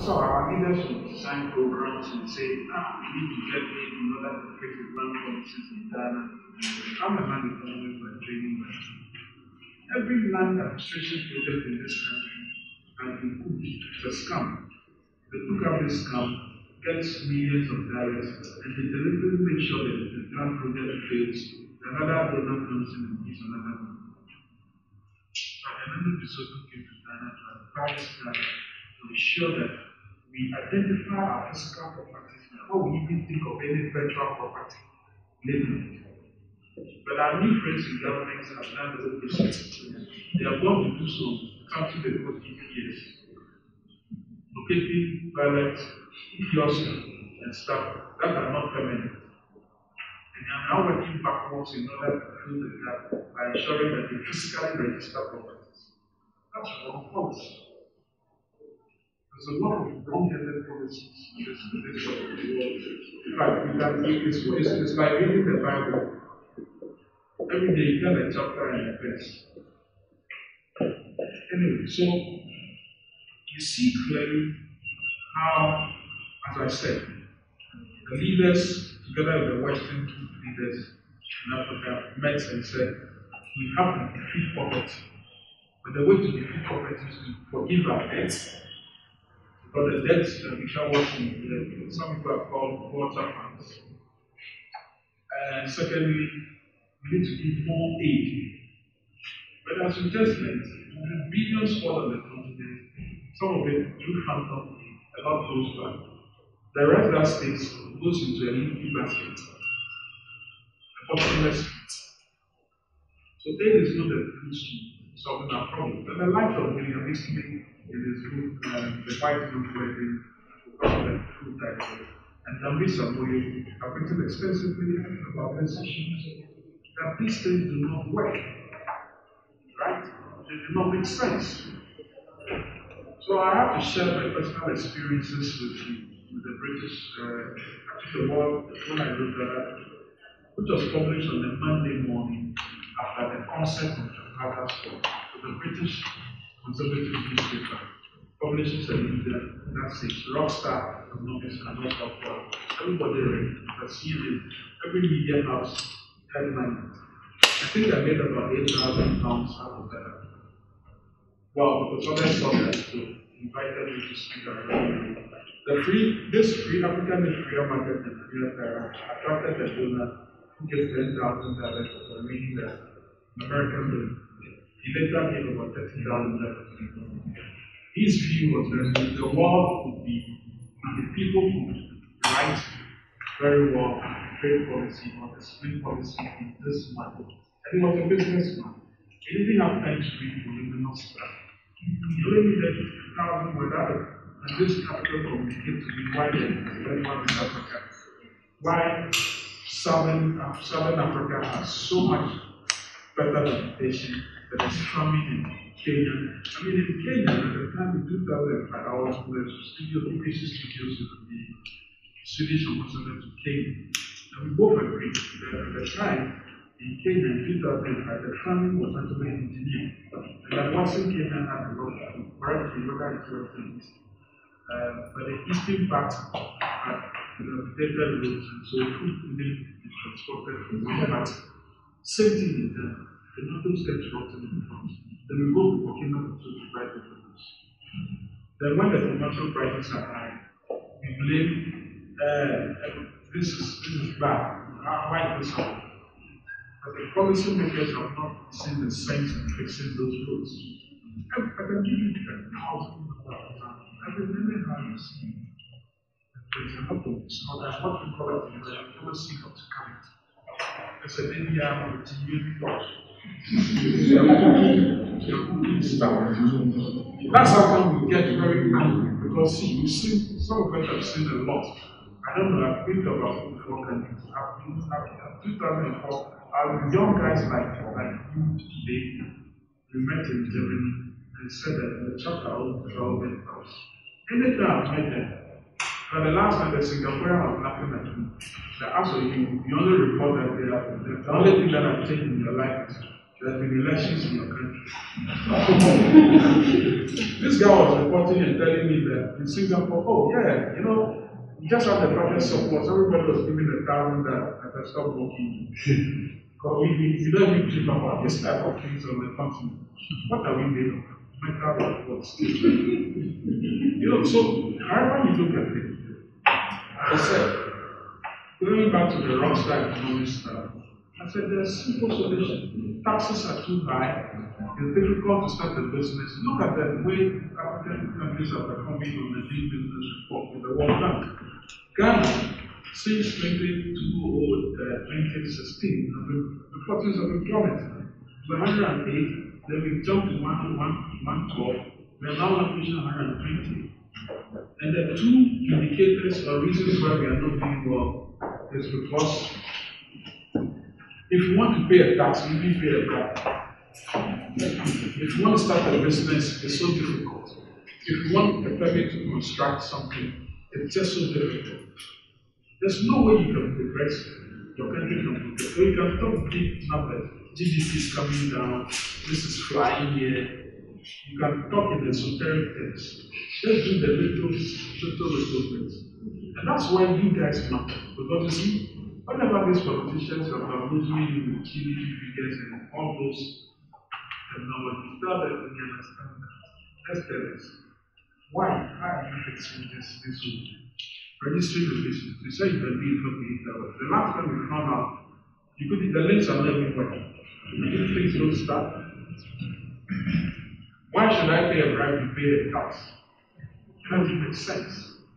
So our leaders will design programs and say, we need to get aid in order to fix the land policies in Ghana. I'm a land economist by training. Every land administration project in this country has been put. It's a scam. They look at this scam, gets millions of dollars, and they deliberately make sure that the land project fails. Another donor comes in and gives another one. Another episode came to Ghana to advise Ghana to ensure that we identify our physical properties before we even think of any virtual property labeling. But our new friends in government have done the opposite. They are going to do so counting the code GPS, locating ballots, kiosks, and stuff that are not permanent. And they are now working backwards in order to fill the gap by ensuring that they physically register properties. That's wrong policy. There's a lot of wrong-headed policies in this world. In fact, it's like reading the Bible. Every day you get a chapter and a verse. Anyway, so you see clearly how, as I said, the leaders, together with the Western leaders in Africa, met and said, we have to defeat poverty. But the way to defeat poverty is to forgive our debts. Because the debts that we shall watch in some people are called water funds. And secondly, we need to give more aid. But as we just learned, billions fall on the continent, some of it through phantom, a lot goes back. The rest that stays goes into a leaky basket, a bottomless pit. So aid is not the tools to solving our problems. And the life of William Eastley in his book, The White Book Wedding, the food title, and Dambisa Moyo have written extensively about these issues, that these things do not work. Right? They do not make sense. So I have to share my personal experiences with the British. I took the world when I wrote that, which was published on the Monday morning after the concert of Trafalgar Square. So the British Conservative newspaper publishes a leader that says rockstar economics cannot stop well. Everybody read, but CNN, every media house headline. I think I made about £8,000 out of that. Well, because others saw that, so invited me to speak around. This free African free market in Nigeria attracted a donor who gave $10,000 for reading the American bill. He later gave about $30,000. His view was that the world would be, and the people would write very well trade policy or the spring policy in this market. And he was a businessman. He didn't have time to read voluminous stuff. He only needed 2,000 words out of it. And this capital communicated to me why everyone in Africa. Why Southern Africa has so much better reputation that is farming in Kenya. I mean, in Kenya, at the time in 2005, I was in the BBC studios with the Swedish ambassador to Kenya. And we both agreed that at the time, in Kenya in 2005, the farming was actually engineered. And that Western Kenya had a lot of correctly whether it's West and East. But the eastern part had better roads, and so food couldn't be transported from one part. Same thing in Ghana. The tomatoes get rotten in the farms. Then we go to Burkina Faso to buy the tomatoes. Then when the tomato prices are high, we blame this is bad. Why this happen? But the policy makers have not seen the sense in fixing those roads. I can give you 10,000 examples. Every minute I see there's a lot of disorders, what we call it in the policy of current. There's an India with TV thought. That's how come we get very angry because see, you see, some of us have seen a lot. I don't know, I've been to about 4 countries. I've been in 2004. Young guys like you today, we met in Germany and said that the chapter of development house. Anytime I met them, but the last time the Singaporean was laughing at me, they asked you only report that the only thing that has changed in your life is There have been elections in your country. This guy was reporting and telling me that in Singapore, oh yeah, just had the budget support, everybody was giving $1,000 as I stopped working. Because we don't even think about this type of things on the continent. What are we made of? Mental reports. So however you look at it, I said, going back to the rockstar economics stuff, I said there's simple solution. Taxes are too high. It's difficult to start a business. Look at the way African countries are performing on the Doing Business Report with the World Bank. Ghana, since 2016, has been reporting of employment. We're 108, then we jumped to 112, we're now pushing 120. And the two indicators or reasons why we are not doing well is because if you want to pay a tax, you need to pay a tax. If you want to start a business, it's so difficult. If you want a permit to construct something, it's just so difficult. There's no way you can progress, your country can progress. So you can talk big numbers. GDP is coming down, this is flying here. You can talk in esoteric terms. Just do the little bits. And that's why you guys matter. Because you see, whenever these politicians are losing you with GDP figures and all those technologies, tell them we understand that. Let's tell us. Why? How are you fixing this way? Registering the business. You say you can do it from the The last time we found out, the links are not everywhere. If things don't start, why should I pay a bribe to pay a tax? It doesn't make sense.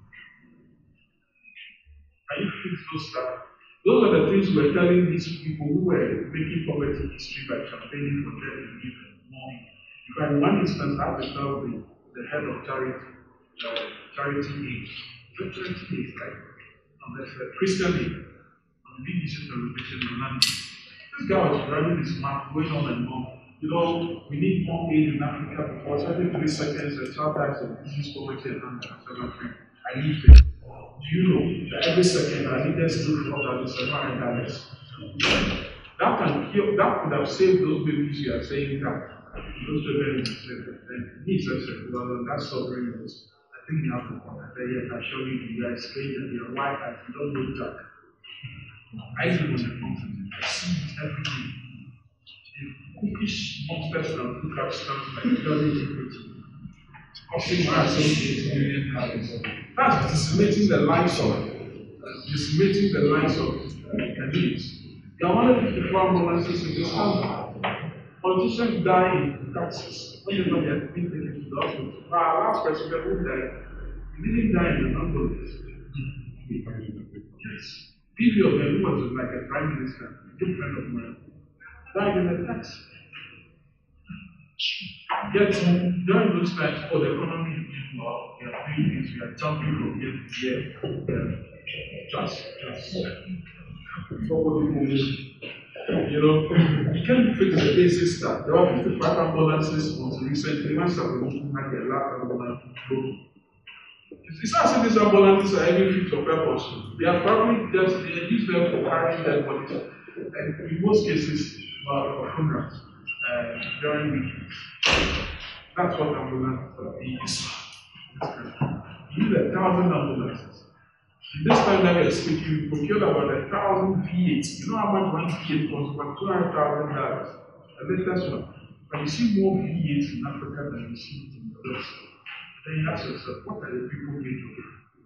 Can you fix those stuff? Those are the things we're telling these people who were making poverty history by campaigning for them to give them more. In fact, in one instance, I have to tell the head of charity aid. Charity aid, right? There's a Christian aid on the BBC television in London. This guy was running his mouth, going on and on. We need more aid in Africa because every 3 seconds a child dies of disease, poverty, and hunger. I leave it. Do you know that every second our leaders do $4,700? That could have saved those babies you are saying that those children will save. And he says, well, that's sovereign news. I think you have to come. I said, yes, I show you guys strange and you're white and you don't know Jack. I live on the continent. I see it every day. Cookish monsters and cook up stuff like very security. Costing $1 million. That's decimating the lives of Ghanaians. There are 154 ambulances in this country. Politicians die in taxes whenever they are being taken to the hospital. Our last president who died, he didn't die in an ambulance. Yes. TV of them who was like a prime minister, a good friend of mine, died in a taxi. Yet, during those times, the economy is doing well. We are doing things, we are jumping from year to year. Just forward moving. You can't fix the basic stuff. There were 55 ambulances until recently. Once I was looking at the last ambulance broke. It's not as if these ambulances are any fit for purpose. They are probably just they use them for carrying dead bodies. And in most cases, for funerals during weekends. That's what ambulances are being used for. You need 1,000 ambulances. In this time that we are speaking, we procured about 1,000 V8s. You know how much one V8 costs? About $200,000. The latest one. But you see more V8s in Africa than you see in the West. Then you ask yourself, what are the people made of?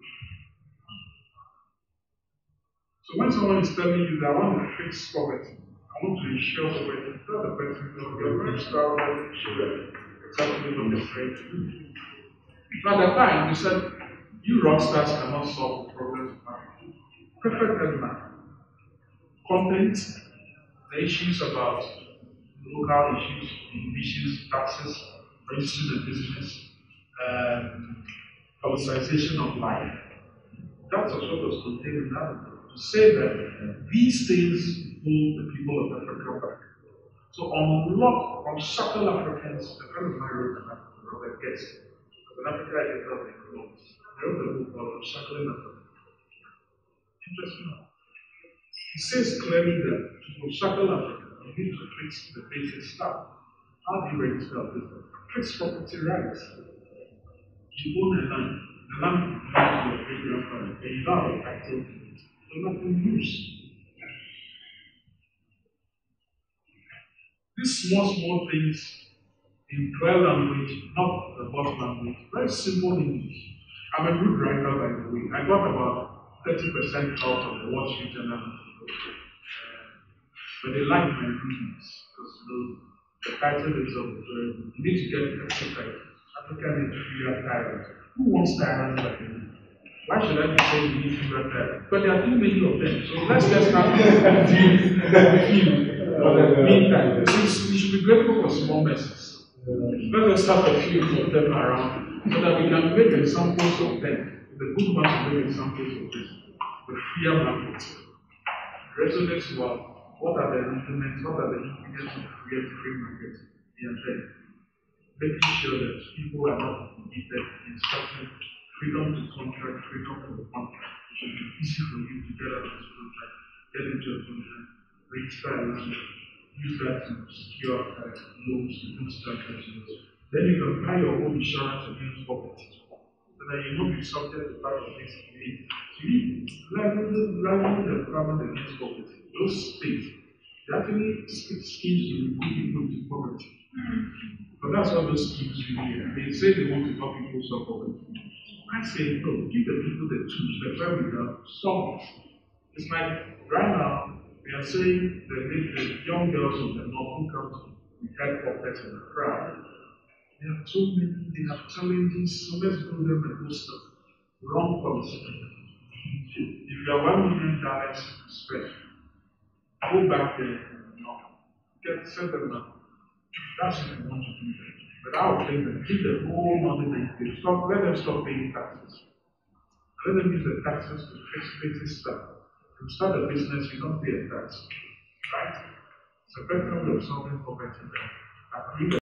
So when someone is telling you that I want to fix poverty, I want to ensure poverty, tell the person, no, you're very strong, exactly what you're trying to do. At the time, you said, you rock stars cannot solve the problems of Africa. Perfect headline. Content, the issues about local issues, emissions, taxes, registering the business, politicization of life. That's what was contained in that. To say that these things hold the people of Africa back. So unshackle Africans, the friend of mine wrote Robert Guest. When Africa is not the economics. I wrote a book called Unshackling Africa. Interesting. He says clearly that to unshackle Africa, You need to fix the basic stuff. How do you register a business? Fix property rights. You own a land. The land belongs to your great grandfather, and you don't have a title to it. So nothing use. These small things in clear language, not the boss language, very simple English. I'm a good writer, by the way. I got about 30% out of the Wall Street Journal. But they like my rudeness because the title is of you need to get Africa. Africa needs fewer tyrants. Who wants tyrants like me? Why should I be saying we need fewer tyrants? But there are too many of them. So let's just have a few. Meantime, we should be grateful for small messes. Let us have a few of them around so that we can make examples of them. The good ones will make examples of this. The fear market resonates well. What are the instruments? What are the ingredients to create free market? And then making sure that people are not defeated in structuring freedom to contract, freedom to the contract. It should be easy for you to get out of this contract, get into a contract, register a land, use that to secure loans to do transactions. Then you can buy your own insurance against poverty. So that you will not be subject to part of this need. So you level the problem against poverty. Those things, they actually schemes to remove people into poverty. But that's what those schemes really are. They say they want to help people solve poverty. I say, no, give the people the tools, the wherewithal, solve it. It's like right now, we are saying the young girls of the North who come to the headquarters in the crowd, they have so many, they have challenges, so let's build them a good stuff. Wrong policy. If you are $1 million spent, go back there and set them up. That's what you want to do. But I will claim them, keep the whole money they pay. Let them stop paying taxes. Let them use the taxes to fix basic stuff. To start a business, you don't pay a tax. Right? It's a better way of solving poverty.